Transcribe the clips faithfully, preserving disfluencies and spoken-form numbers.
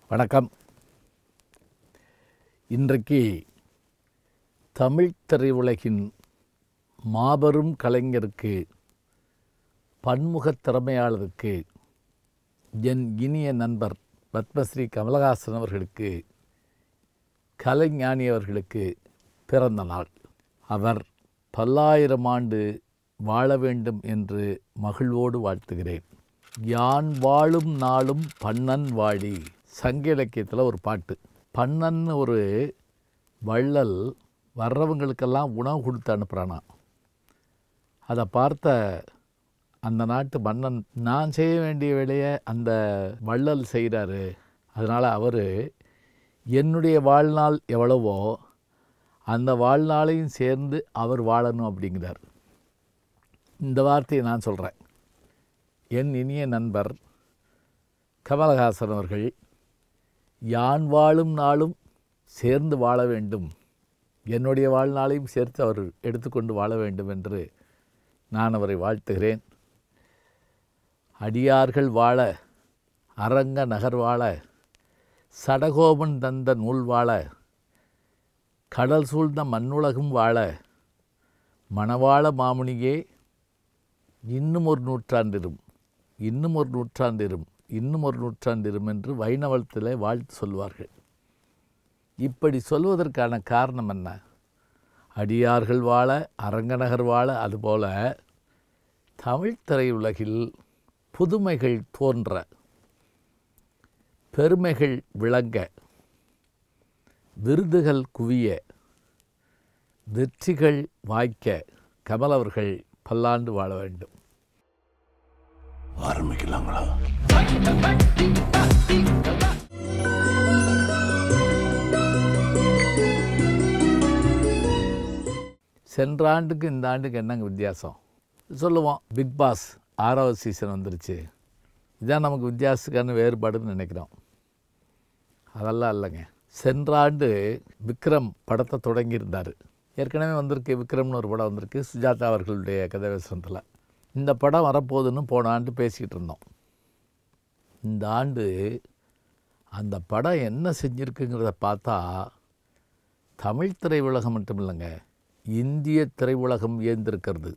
வணக்கம். இன்றைக்கு தமிழ் திரையுலகின் மாபெரும் கலைஞருக்கு, பன்முகத் திறமையாளருக்கு, என் இனிய நண்பர் பத்மஸ்ரீ கமலஹாசன் அவர்களுக்கு, கலைஞானி அவர்களுக்கு பிறந்த நாள். அவர் பல்லாயிரம் ஆண்டு வாழ வேண்டும் என்று மகிழ்வோடு வாழ்த்துகிறேன். யான் வாழும் நாளும் பன்னன் வாழி. சங்க இலக்கியத்தில் ஒரு பாட்டு. பன்னன்னு ஒரு வள்ளல் வர்றவங்களுக்கெல்லாம் உணவு கொடுத்து அனுப்புகிறானா. அதை பார்த்த அந்த நாட்டு மன்னன், நான் செய்ய வேண்டிய வேலையை அந்த வள்ளல் செய்கிறாரு, அதனால் அவர் என்னுடைய வாழ்நாள் எவ்வளவோ அந்த வாழ்நாளையும் சேர்ந்து அவர் வாழணும் அப்படிங்கிறார். இந்த வார்த்தையை நான் சொல்கிறேன். என் இனிய நண்பர் கமலஹாசன் அவர்கள் யான் வாழும் நாளும் சேர்ந்து வாழ வேண்டும், என்னுடைய வாழ்நாளையும் சேர்த்து அவர் எடுத்துக்கொண்டு வாழ வேண்டும் என்று நான் அவரை வாழ்த்துகிறேன். அடியார்கள் வாழ, அரங்க நகர் வாழ, சடகோபன் தந்த நூல் வாழ, கடல் சூழ்ந்த மண்ணுலகும் வாழ, மணவாள மாமுனியே இன்னும் ஒரு நூற்றாண்டிரும், இன்னும் ஒரு நூற்றாண்டிரும், இன்னும் ஒரு நூற்றாண்டிரும் என்று வைணவத்தில் வாழ்த்து சொல்வார்கள். இப்படி சொல்வதற்கான காரணம் என்ன? அடியார்கள் வாழ, அரங்கநகர் வாழ, அதுபோல தமிழ் திரையுலகில் புதுமைகள் தோன்ற, பெருமைகள் விளங்க, விருதுகள் குவிய, வெற்றிகள் வாய்க்க கமல் அவர்கள் பல்லாண்டு வாழ வேண்டும். ஆரம்பிக்கலாங்களா? சென்ற ஆண்டுக்கு இந்த ஆண்டுக்கு என்னங்க வித்தியாசம் சொல்லுவோம். பிக் பாஸ் ஆறாவது சீசன் வந்துருச்சு, இதான் நமக்கு வித்தியாசத்துக்கான வேறுபாடுன்னு நினைக்கிறோம். அதெல்லாம் இல்லைங்க. சென்ற ஆண்டு விக்ரம் படத்தை தொடங்கியிருந்தார். ஏற்கனவே வந்திருக்கு, விக்ரம்னு ஒரு படம் வந்திருக்கு சுஜாதா அவர்களுடைய கதாவேசத்தில். இந்த படம் வரப்போகுதுன்னு போன ஆண்டு பேசிக்கிட்டு இருந்தோம். இந்த ஆண்டு அந்த படம் என்ன செஞ்சுருக்குங்கிறத பார்த்தா தமிழ் திரையுலகம் மட்டும் இல்லைங்க, இந்திய திரையுலகம் ஏந்திருக்கிறது.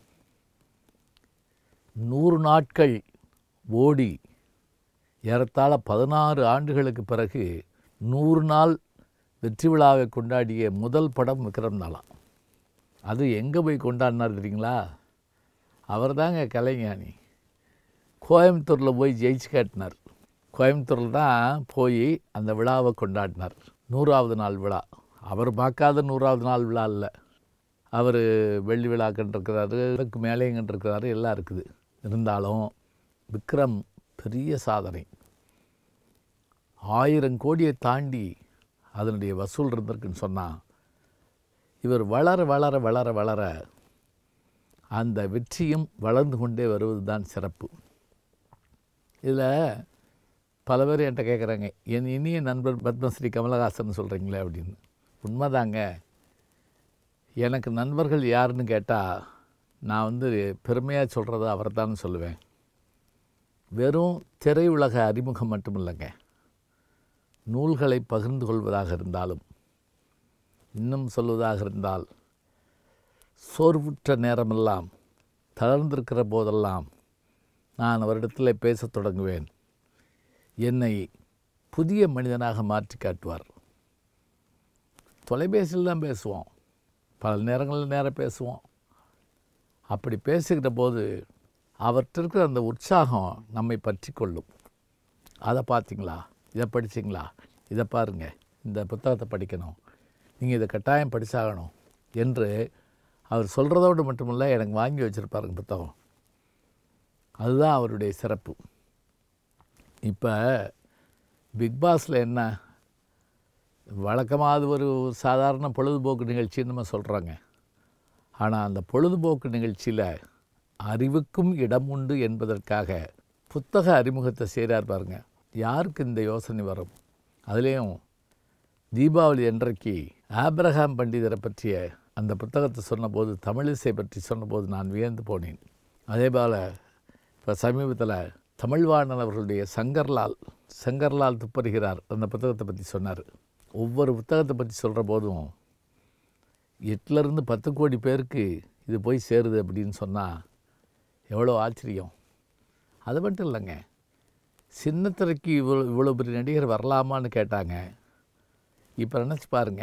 நூறு நாட்கள் ஓடி ஏறத்தாழ பதினாறு ஆண்டுகளுக்கு பிறகு நூறு நாள் வெற்றி விழாவை கொண்டாடிய முதல் படம் விக்ரம் தாளாம். அது எங்கே போய் கொண்டாடினார் தெரியுங்களா? அவர் தாங்க கலைஞானி. கோயம்புத்தூரில் போய் ஜெயிச்சு காட்டினார். கோயம்புத்தூரில் தான் போய் அந்த விழாவை கொண்டாடினார். நூறாவது நாள் விழா. அவர் பார்க்காத நூறாவது நாள் விழா இல்லை. அவர் வெள்ளி விழா கண்டிருக்கிறாரு, அதுக்கு மேலேயும் கண்டிருக்கிறாரு, எல்லாம் இருக்குது. இருந்தாலும் விக்ரம் பெரிய சாதனை. ஆயிரம் கோடியை தாண்டி அதனுடைய வசூல் இருந்திருக்குன்னு சொன்னால், இவர் வளர வளர வளர வளர அந்த வெற்றியும் வளர்ந்து கொண்டே வருவது தான் சிறப்பு. இதில் பல பேர் என்கிட்ட கேட்குறாங்க, என் இனிய நண்பர் பத்மஸ்ரீ கமலஹாசன் சொல்கிறீங்களே அப்படின்னு. உண்மைதாங்க. எனக்கு நண்பர்கள் யாருன்னு கேட்டால் நான் வந்து பெருமையாக சொல்கிறது அவர் தான் சொல்லுவேன். வெறும் திரையுலக அறிமுகம் மட்டும் இல்லைங்க, நூல்களை பகிர்ந்து கொள்வதாக இருந்தாலும், இன்னும் சொல்வதாக இருந்தால், சோர்வுற்ற நேரமெல்லாம், தளர்ந்திருக்கிற போதெல்லாம் நான் அவரிடத்தில் பேசத் தொடங்குவேன். என்னை புதிய மனிதனாக மாற்றி காட்டுவார். தொலைபேசியில் தான் பேசுவோம், பல நேரங்களில் நேரம் பேசுவோம். அப்படி பேசுகிற போது அவர்கிட்ட இருக்கிற அந்த உற்சாகம் நம்மை பற்றி கொள்ளும். அதை பார்த்தீங்களா, இதை படிச்சிங்களா, இதை பாருங்கள், இந்த புத்தகத்தை படிக்கணும், நீங்கள் இதை கட்டாயம் படித்தாகணும் என்று அவர் சொல்கிறதோடு மட்டுமில்லை, எனக்கு வாங்கி வச்சுருப்பாருங்க புத்தகம். அதுதான் அவருடைய சிறப்பு. இப்போ பிக் பாஸில் என்ன வழக்கமாக அது ஒரு சாதாரண பொழுதுபோக்கு நிகழ்ச்சின்னு நம்ம சொல்கிறாங்க. ஆனால் அந்த பொழுதுபோக்கு நிகழ்ச்சியில் அறிவுக்கும் இடம் உண்டு என்பதற்காக புத்தக அறிமுகத்தை செய்கிறார் பாருங்க. யாருக்கு இந்த யோசனை வரும்? அதுலேயும் தீபாவளி அன்றைக்கு ஆபிரகாம் பண்டிதரை பற்றிய அந்த புத்தகத்தை சொன்னபோது, தமிழிசை பற்றி சொன்னபோது நான் வியந்து போனேன். அதே போல் இப்போ சமீபத்தில் தமிழ்வாணன் அவர்களுடைய சங்கர்லால் சங்கர்லால் துப்பறிகிறார் அந்த புத்தகத்தை பற்றி சொன்னார். ஒவ்வொரு புத்தகத்தை பற்றி சொல்கிற போதும் எட்டுலேருந்து பத்து கோடி பேருக்கு இது போய் சேருது அப்படின்னு சொன்னால் எவ்வளோ ஆச்சரியம். அது மட்டும் இல்லைங்க, சின்னத்திரைக்கு இவ்வளோ இவ்வளோ பெரிய நடிகர் வரலாமான்னு கேட்டாங்க. இப்போ நினச்சி பாருங்க,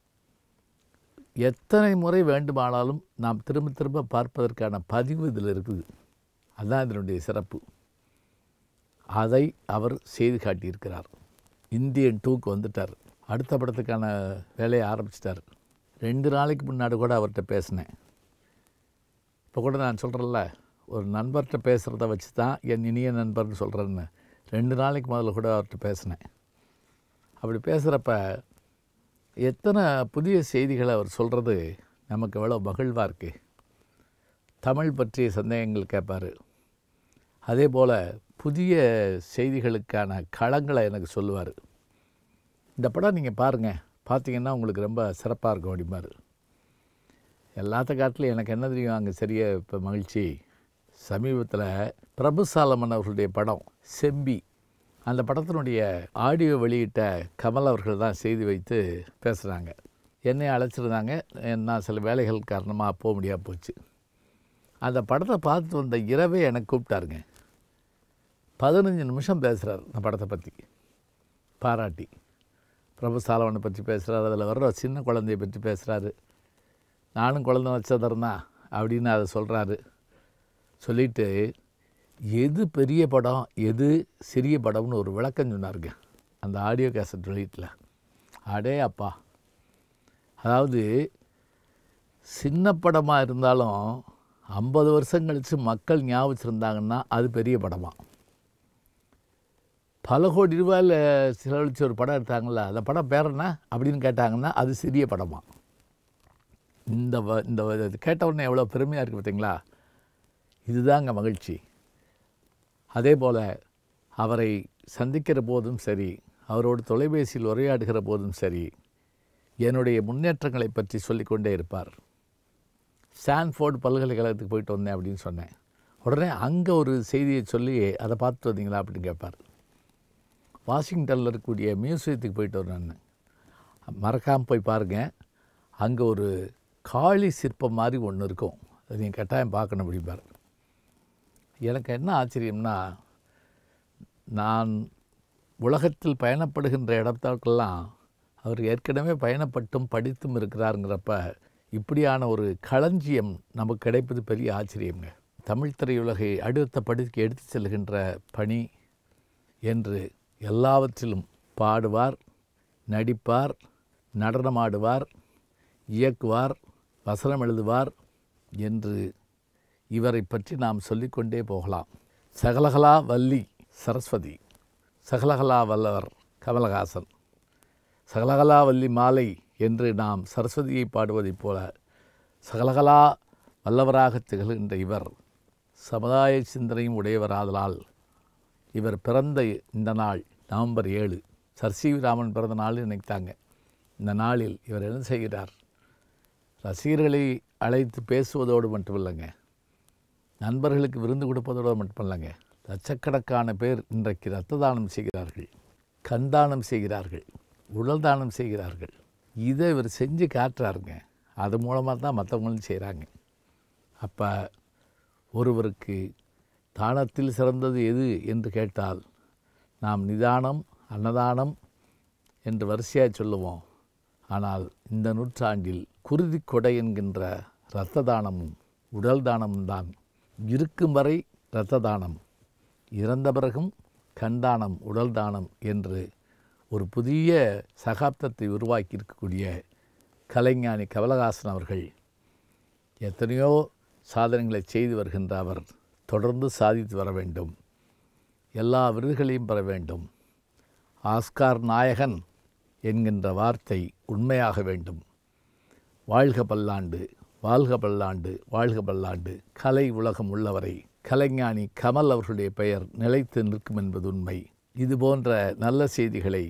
எத்தனை முறை வேண்டுமானாலும் நாம் திரும்ப திரும்ப பார்ப்பதற்கான பதிவு இதில் இருக்குது. அதுதான் இதனுடைய சிறப்பு. அதை அவர் செய்து காட்டியிருக்கிறார். இந்தியன் டூக்கு வந்துட்டார். அடுத்த படத்துக்கான வேலையை ஆரம்பிச்சிட்டார். ரெண்டு நாளைக்கு முன்னாடி கூட அவர்கிட்ட பேசினேன். இப்போ கூட நான் சொல்கிறேன்ல, ஒரு நண்பர்கிட்ட பேசுகிறத வச்சு தான் என் இனிய நண்பர்னு சொல்கிறேன்னு ரெண்டு நாளைக்கு முதல்ல கூட அவர்கிட்ட பேசினேன். அப்படி பேசுகிறப்ப எத்தனை புதிய செய்திகளை அவர் சொல்கிறது நமக்கு எவ்வளோ மகிழ்வாக இருக்குது. தமிழ் பற்றிய சந்தேகங்கள் கேட்பார். அதே போல் புதிய செய்திகளுக்கான களங்களை எனக்கு சொல்லுவார். இந்த படம் நீங்கள் பாருங்கள், பார்த்தீங்கன்னா உங்களுக்கு ரொம்ப சிறப்பாக இருக்கும் அப்படிம்பார். எல்லாத்த காட்டிலும் எனக்கு என்ன தெரியும் அங்கே சரியாக இப்போ மகிழ்ச்சி, சமீபத்தில் பிரபு சாலமன் அவர்களுடைய படம் செம்பி, அந்த படத்தினுடைய ஆடியோ வெளியிட்ட கமல் அவர்கள் தான் செய்தி வைத்து பேசுகிறாங்க. என்னை அழைச்சிருந்தாங்க. நான் சில வேலைகள் காரணமாக போக முடியாமல் போச்சு. அந்த படத்தை பார்த்துட்டு வந்த இரவே எனக்கு கூப்பிட்டாருங்க. பதினஞ்சு நிமிஷம் பேசுகிறார் அந்த படத்தை பற்றி பாராட்டி. பிரபு சாலவனை பற்றி பேசுகிறார், அதில் வர்ற சின்ன குழந்தையை பற்றி பேசுகிறாரு. நானும் குழந்தை வச்சதர்னா அப்படின்னு அதை சொல்கிறாரு. சொல்லிவிட்டு எது பெரிய படம் எது சிறிய படம்னு ஒரு விளக்கம் சொன்னாருங்க அந்த ஆடியோ கேசட் வெளியீட்டில். அடே அப்பா, அதாவது சின்ன படமாக இருந்தாலும் ஐம்பது வருஷம் கழித்து மக்கள் ஞாபகம் வச்சுருந்தாங்கன்னா அது பெரிய படமாக. பல கோடி ரூபாயில் செலவழித்து ஒரு படம் எடுத்தாங்களா, அந்த படம் பேர் என்ன அப்படின்னு கேட்டாங்கன்னா அது சிறிய படமாக. இந்த வ இந்த கேட்டவுடனே எவ்வளோ பெருமையாக இருக்குது பார்த்தீங்களா. இதுதாங்க மகிழ்ச்சி. அதே போல் அவரை சந்திக்கிற போதும் சரி, அவரோடு தொலைபேசியில் உரையாடுகிற போதும் சரி, என்னுடைய முன்னேற்றங்களை பற்றி சொல்லிக்கொண்டே இருப்பார். ஸ்டான்ஃபோர்டு பல்கலைக்கழகத்துக்கு போயிட்டு வந்தேன் அப்படின்னு சொன்னேன். உடனே அங்கே ஒரு செய்தியை சொல்லி அதை பார்த்துட்டு வந்தீங்களா அப்படின்னு கேட்பார். வாஷிங்டனில் இருக்கக்கூடிய மியூசியத்துக்கு போயிட்டு வரேன்னு, மறக்காமல் போய் பாருங்கள். அங்கே ஒரு காளி சிற்பம் மாதிரி ஒன்று இருக்கும், அது நீங்கள் கட்டாயம் பார்க்கணும் அப்படிம்பார். எனக்கு என்ன ஆச்சரியம்னா, நான் உலகத்தில் பயணப்படுகின்ற இடத்துக்கெல்லாம் அவர் ஏற்கனவே பயணப்பட்டும் படித்தும் இருக்கிறாருங்கிறப்ப இப்படியான ஒரு களஞ்சியம் நமக்கு கிடைப்பது பெரிய ஆச்சரியங்க. தமிழ் திரையுலகை அடுத்த படிக்கு எடுத்து செல்கின்ற பணி என்று எல்லாவற்றிலும் பாடுவார், நடிப்பார், நடனமாடுவார், இயக்குவார், வசனம் எழுதுவார் என்று இவரை பற்றி நாம் சொல்லிக்கொண்டே போகலாம். சகலகலா வல்லி சரஸ்வதி, சகலகலா வல்லவர் கமலஹாசன், சகலகலா வல்லி மாலை என்று நாம் சரஸ்வதியை பாடுவதைப் போல சகலகலா வல்லவராக திகழ்கின்ற இவர் சமுதாய சிந்தனையும் உடையவராதலால் இவர் பிறந்த இந்த நாள் நவம்பர் ஏழு சர் சி வி ராமன் பிறந்த நாள் நினைத்தாங்க. இந்த நாளில் இவர் என்ன செய்கிறார்? ரசிகர்களை அழைத்து பேசுவதோடு மட்டுமில்லைங்க, நண்பர்களுக்கு விருந்து கொடுப்பதோடு மட்டுமில்லைங்க, லட்சக்கணக்கான பேர் இன்றைக்கு இரத்த தானம் செய்கிறார்கள், கண் தானம் செய்கிறார்கள், உடல் தானம் செய்கிறார்கள். இதை இவர் செஞ்சு காட்டுறாருங்க. அது மூலமாக தான் மற்றவங்களும் செய்கிறாங்க. அப்போ ஒருவருக்கு தானத்தில் சிறந்தது எது என்று கேட்டால் நாம் நிதானம், அன்னதானம் என்று வரிசையாக சொல்லுவோம். ஆனால் இந்த நூற்றாண்டில் குருதி கொடை என்கின்ற இரத்த தானமும் உடல் தானமும் தான். இருக்கும் வரை இரத்த தானம், இறந்த பிறகும் கண்தானம், உடல் தானம் என்று ஒரு புதிய சகாப்தத்தை உருவாக்கி இருக்கக்கூடிய கலைஞானி கமலஹாசன் அவர்கள் எத்தனையோ சாதனைகளை செய்து வருகின்ற அவர் தொடர்ந்து சாதித்து வர வேண்டும், எல்லா விருதுகளையும் பெற வேண்டும். ஆஸ்கார் நாயகன் என்கின்ற வார்த்தை உண்மையாக வேண்டும். வாழ்க பல்லாண்டு, வாழ்க பல்லாண்டு, வாழ்க பல்லாண்டு. கலை உலகம் உள்ளவரை கலைஞானி கமல் அவர்களுடைய பெயர் நிலைத்து நிற்கும் என்பது உண்மை. இது போன்ற நல்ல செய்திகளை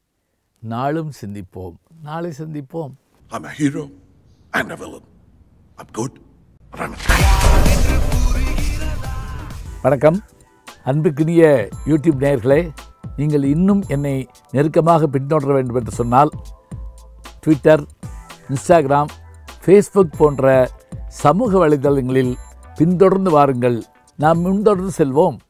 நாளும் சிந்திப்போம், நாளை சந்திப்போம். I'm a hero and a villain. I'm good and I'm a வணக்கம். அன்புக்குரிய யூடியூப் நேயர்களே, நீங்கள் இன்னும் என்னை நெருக்கமாக பின்தொடர வேண்டும் என்று சொன்னால் ட்விட்டர், இன்ஸ்டாகிராம், ஃபேஸ்புக் போன்ற சமூக வலைதளங்களில் பின்தொடர்ந்து வாருங்கள். நாம் முன்தொடர்ந்து செல்வோம்.